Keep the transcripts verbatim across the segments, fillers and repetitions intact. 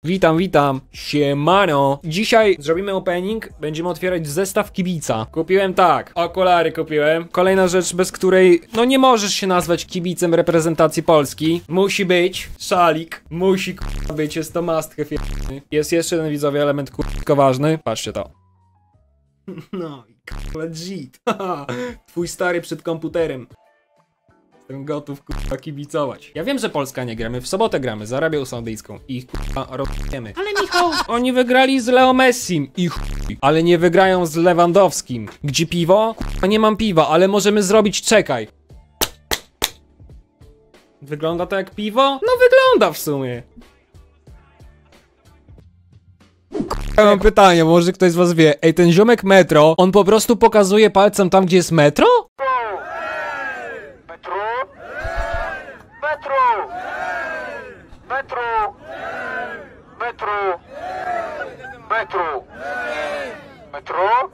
Witam, witam. Siemano. Dzisiaj zrobimy opening, będziemy otwierać zestaw kibica. Kupiłem tak, okulary kupiłem. Kolejna rzecz, bez której, no nie możesz się nazwać kibicem reprezentacji Polski. Musi być szalik, musi k***a być, jest to must have. Jest jeszcze jeden, widzowie, element k***a ważny. Patrzcie to. No i legit. Twój stary przed komputerem. Jestem gotów k***a kibicować. Ja wiem, że Polska nie gramy, w sobotę gramy z Arabią Saudyjską i ich k***a rozjemy. Ale Michał, oni wygrali z Leo Messim i chuj. Ale nie wygrają z Lewandowskim. Gdzie piwo? K***a nie mam piwa, ale możemy zrobić, czekaj. Wygląda to jak piwo? No wygląda w sumie. Ja mam pytanie, może ktoś z was wie. Ej, ten ziomek Metro, on po prostu pokazuje palcem tam, gdzie jest metro? Metro! Metro! Metro! Metro! Metro!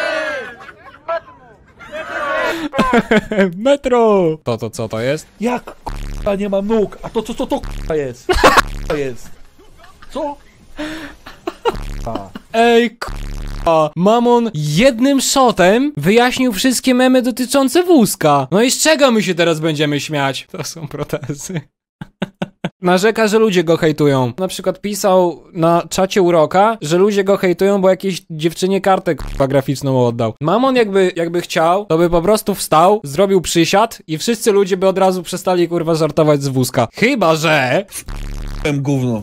Metro! To to co to jest? Jak k***a nie mam nóg? A to co to, to k***a jest? To jest. Co? K***a. Ej, k***a. Mamon jednym shotem wyjaśnił wszystkie memy dotyczące wózka. No i z czego my się teraz będziemy śmiać? To są protezy. Narzeka, że ludzie go hejtują. Na przykład pisał na czacie Uroka, że ludzie go hejtują, bo jakiejś dziewczynie kartę k***a graficzną oddał. Mamon jakby, jakby chciał, to by po prostu wstał, zrobił przysiad i wszyscy ludzie by od razu przestali kurwa żartować z wózka. Chyba że... P***em gówno.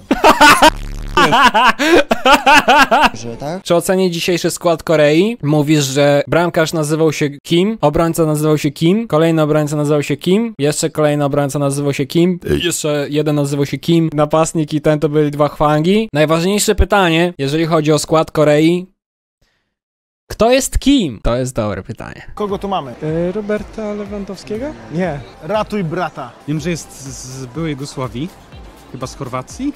Że tak? Czy ocenię dzisiejszy skład Korei? Mówisz, że bramkarz nazywał się Kim, obrońca nazywał się Kim, kolejny obrońca nazywał się Kim, jeszcze kolejny obrońca nazywał się Kim, jeszcze jeden nazywał się Kim, napastnik i ten to byli dwa Hwangi. Najważniejsze pytanie, jeżeli chodzi o skład Korei, kto jest Kim? To jest dobre pytanie. Kogo tu mamy? Yy, Roberta Lewandowskiego? Nie. Ratuj brata. Wiem, że jest z byłej Jugosławii, chyba z Chorwacji.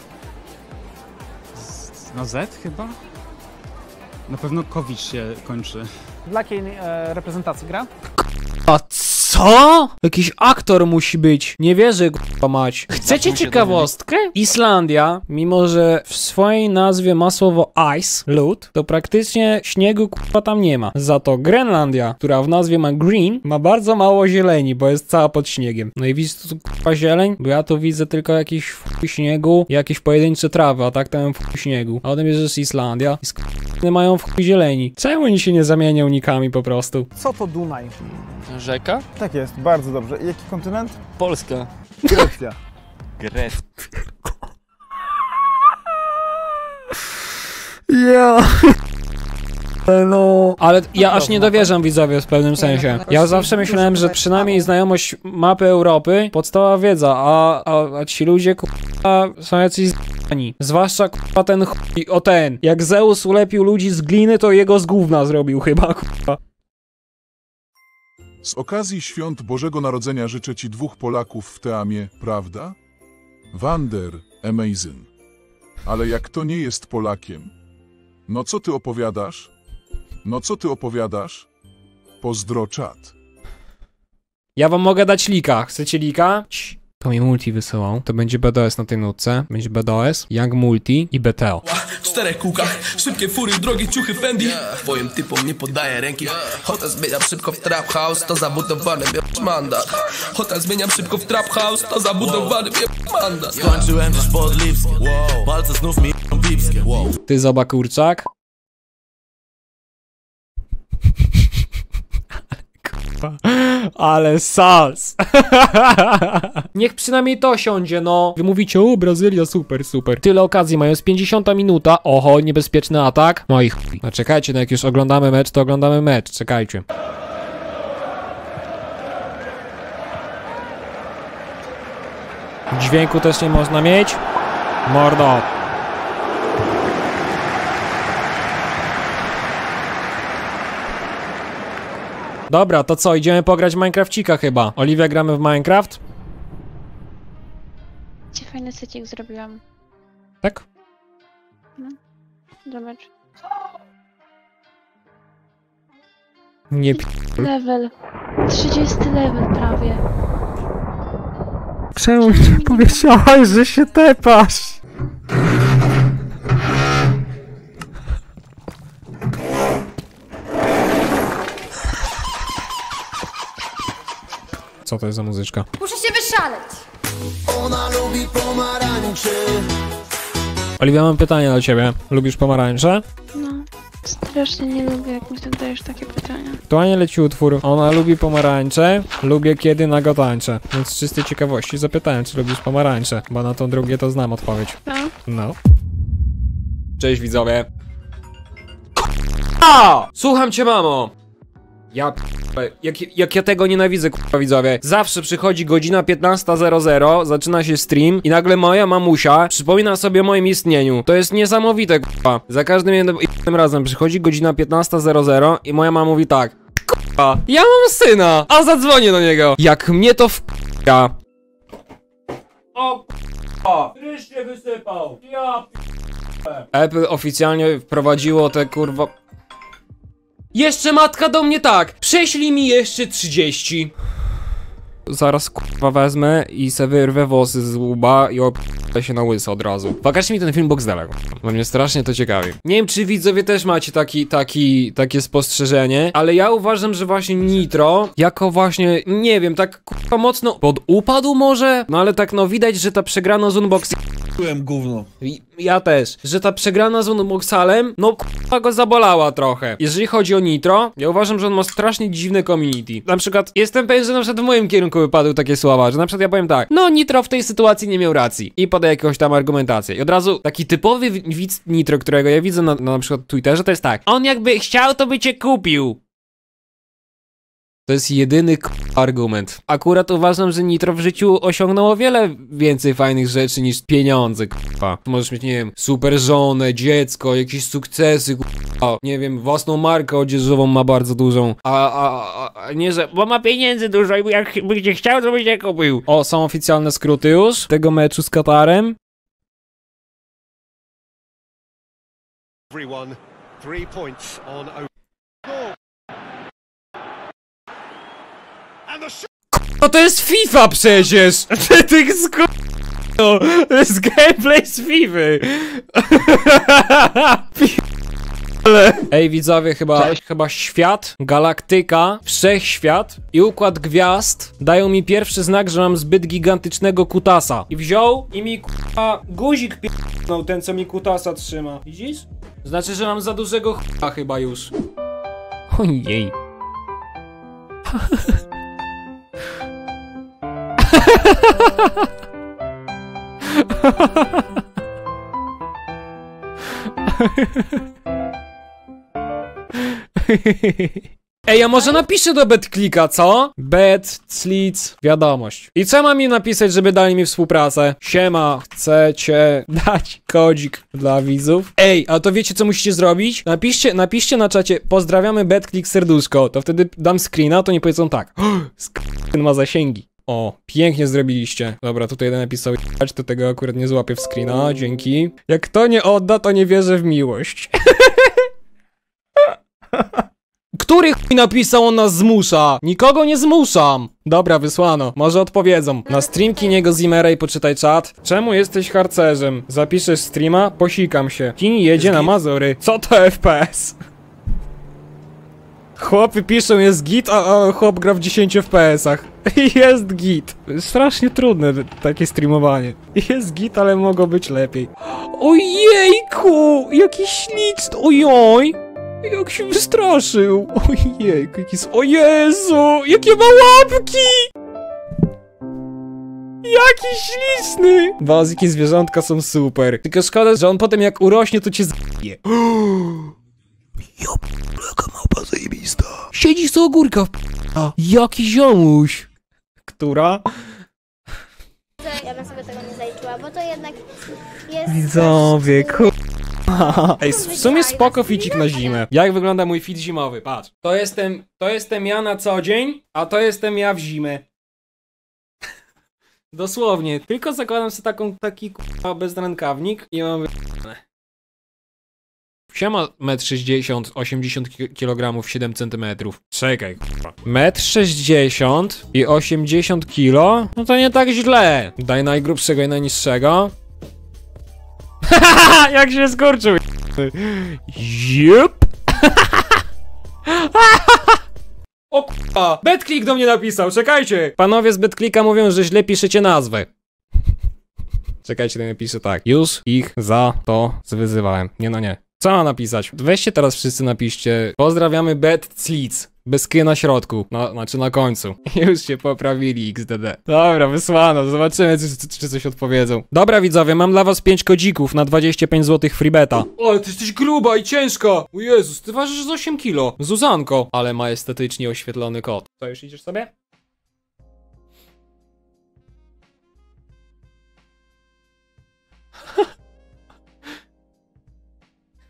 Z, na Z chyba? Na pewno Kowicz się kończy. Dla jakiej e, reprezentacji gra? A co? Jakiś aktor musi być. Nie wierzę, k***a mać. Chcecie ciekawostkę? Islandia, mimo że w swojej nazwie ma słowo ice, lód, to praktycznie śniegu k***a tam nie ma. Za to Grenlandia, która w nazwie ma green, ma bardzo mało zieleni, bo jest cała pod śniegiem. No i widzisz tu k***a zieleń? Bo ja tu widzę tylko jakiś f***y śniegu i jakieś pojedyncze trawy, a tak tam mam f***y śniegu. A potem jest, że jest Islandia i sk***y mają f***y zieleni. Czemu oni się nie zamienią nikami po prostu? Co to Dunaj? Rzeka? Tak jest, bardzo dobrze. Jaki kontynent? Polska. Grecja. Grecja. Ja. No. Ale ja aż nie dowierzam, widzowie, w pewnym sensie. Ja zawsze myślałem, że przynajmniej znajomość mapy Europy, podstawowa wiedza, a, a, a ci ludzie k***a są jacyś z***ani. Zwłaszcza k***a ten chuj, o ten. Jak Zeus ulepił ludzi z gliny, to jego z gówna zrobił chyba, k***a. Z okazji świąt Bożego Narodzenia życzę Ci dwóch Polaków w Teamie, prawda? Wander, amazing. Ale jak to nie jest Polakiem? No co ty opowiadasz? No co ty opowiadasz? Pozdro czat. Ja wam mogę dać lika. Chcecie lika? Cii. To mi multi wysyłał. To będzie B D O S na tej nutce. Będzie B D O S, Young Multi i B T O. W czterech kółkach, szybkie fury, drogie ciuchy Fendi. Twoim typom nie podaję ręki. Hotel zmieniam szybko w trap house, to zabudowany bierz mandat. Hotel zmieniam szybko w trap house, to zabudowany bierz mandat. Skończyłem też podlipskie, palce znów mi bibskie. Ty zoba kurczak. Ale sals. Niech przynajmniej to siądzie, no. Wy mówicie, o Brazylia, super, super. Tyle okazji mają, jest pięćdziesiąta minuta. Oho, niebezpieczny atak. No i chuj. No czekajcie, no jak już oglądamy mecz, to oglądamy mecz. Czekajcie. Dźwięku też nie można mieć. Mordo. Dobra, to co? Idziemy pograć w Minecrafcika chyba. Oliwia, gramy w Minecraft? Ci fajny secik zrobiłam. Tak? No. Zobacz. Nie p... Level. trzydziesty level prawie. Czemu nie powiedziałaś, że się tepasz? Co to jest za muzyczka? Muszę się wyszaleć. Ona lubi pomarańcze. Oliwia, mam pytanie do ciebie. Lubisz pomarańcze? No, strasznie nie lubię, jak mi zadajesz takie pytania. Aktualnie leci utwór. Ona lubi pomarańcze, lubię kiedy nago tańczę. Więc z czystej ciekawości zapytałem, czy lubisz pomarańcze, bo na to drugie to znam odpowiedź. No? No. Cześć widzowie. A! Słucham cię, mamo! Ja p***e, jak, jak ja tego nienawidzę, k***a, widzowie. Zawsze przychodzi godzina piętnasta zero zero, zaczyna się stream i nagle moja mamusia przypomina sobie o moim istnieniu. To jest niesamowite, k***a. Za każdym jednym razem przychodzi godzina piętnasta zero zero i moja mama mówi tak: k***a, ja mam syna, a zadzwonię do niego. Jak mnie to w***a. O k***a, ryż wysypał. Ja p***e. Apple oficjalnie wprowadziło te kurwa... Jeszcze matka do mnie tak! Prześlij mi jeszcze trzydzieści. Zaraz kurwa wezmę i se wyrwę włosy z łba i op***ę się na łyso od razu. Pokażcie mi ten film Boxdela, bo mnie strasznie to ciekawi. Nie wiem, czy widzowie też macie taki, taki, takie spostrzeżenie, ale ja uważam, że właśnie Nitro, jako właśnie, nie wiem, tak kurwa mocno podupadł może? No ale tak no widać, że ta przegrana z unboxing... Byłem gówno. Ja też, że ta przegrana z unboxalem, no k***a go zabolała trochę. Jeżeli chodzi o Nitro, ja uważam, że on ma strasznie dziwne community. Na przykład, jestem pewien, że na przykład w moim kierunku wypadły takie słowa, że na przykład ja powiem tak: no Nitro w tej sytuacji nie miał racji. I podaję jakąś tam argumentację. I od razu taki typowy widz Nitro, którego ja widzę na, na, na przykład Twitterze, to jest tak: on jakby chciał, to by cię kupił. To jest jedyny k***a argument. Akurat uważam, że Nitro w życiu osiągnął o wiele więcej fajnych rzeczy niż pieniądze, k***a. Możesz mieć, nie wiem, super żonę, dziecko, jakieś sukcesy, k***a. Nie wiem, własną markę odzieżową ma bardzo dużą. A, a, a nie, że bo ma pieniędzy dużo i jak byście chciał, to byście kupił. O, są oficjalne skróty już tego meczu z Katarem. Everyone, three points on No to jest FIFA przecież! Tych sk... To jest gameplay z FIFA! Ej widzowie, chyba, chyba świat, galaktyka, wszechświat i układ gwiazd dają mi pierwszy znak, że mam zbyt gigantycznego kutasa. I wziął i mi k***a guzik p***nął, ten co mi kutasa trzyma. Widzisz? Znaczy, że mam za dużego ch***a chyba już. Ojej. Ej, a może napiszę do BetClicka, co? Bet, Clic, wiadomość. I co mam im napisać, żeby dali mi współpracę? Siema, chcecie dać kodzik dla widzów? Ej, a to wiecie, co musicie zrobić? Napiszcie, napiszcie na czacie: pozdrawiamy BetClick serduszko. To wtedy dam screena, to nie powiedzą tak: screen ma zasięgi. O, pięknie zrobiliście. Dobra, tutaj jeden napisał: to tego akurat nie złapię w screena, dzięki. Jak kto nie odda, to nie wierzę w miłość. Który chuj napisał: on nas zmusza? Nikogo nie zmuszam. Dobra, wysłano. Może odpowiedzą. Na streamki niego Zimera i poczytaj czat. Czemu jesteś harcerzem? Zapiszesz streama? Posikam się. Kini jedzie na Mazury. Co to F P S? Chłopy piszą: jest git, a, a chłop gra w dziesięć F P S-ach. Jest git. Strasznie trudne takie streamowanie. Jest git, ale mogło być lepiej. Ojejku! Jaki śliczny. Ojoj! Jak się wystraszył! Ojej, jaki jest... O Jezu! Jakie ma łapki! Jaki śliczny! Baziki zwierzątka są super. Tylko szkoda, że on potem jak urośnie, to cię z***je. Jop, jaka małpa zajebista. Siedzi z ogórka w p***a. Jaki ziomuś. Która? Ja bym sobie tego nie zaliczyła, bo to jednak jest... Widzowie, kur... Ej, w sumie spoko ficik na zimę. Jak wygląda mój fit zimowy? Patrz. To jestem, to jestem ja na co dzień, a to jestem ja w zimę. Dosłownie. Tylko zakładam sobie taką, taki k***a bezrękawnik i mam wy... Siema, metr sześćdziesiąt, osiemdziesiąt kilogramów, siedem centymetrów. Czekaj, k***a. metr sześćdziesiąt i osiemdziesiąt kilo? No to nie tak źle. Daj najgrubszego i najniższego. Hahaha, jak się skurczył. Jup. O k***a! BetClick do mnie napisał, czekajcie! Panowie z BetClicka mówią, że źle piszecie nazwę. Czekajcie, to napiszę tak. Już ich za to zwyzywałem. Nie no nie. Co mam napisać? Weźcie teraz wszyscy napiszcie. Pozdrawiamy BetClick. Bez ky na środku. No, znaczy na końcu. Już się poprawili X D D. Dobra, wysłano. Zobaczymy, czy, czy, czy coś odpowiedzą. Dobra, widzowie, mam dla was pięć kodzików na dwadzieścia pięć złotych freebeta. O, ale ty jesteś gruba i ciężka. O Jezus, ty ważysz z osiem kilo. Zuzanko. Ale ma estetycznie oświetlony kot. Co, już idziesz sobie?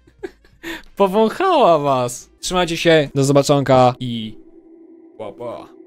Powąchała was. Trzymajcie się, do zobaczonka i... Pa, pa.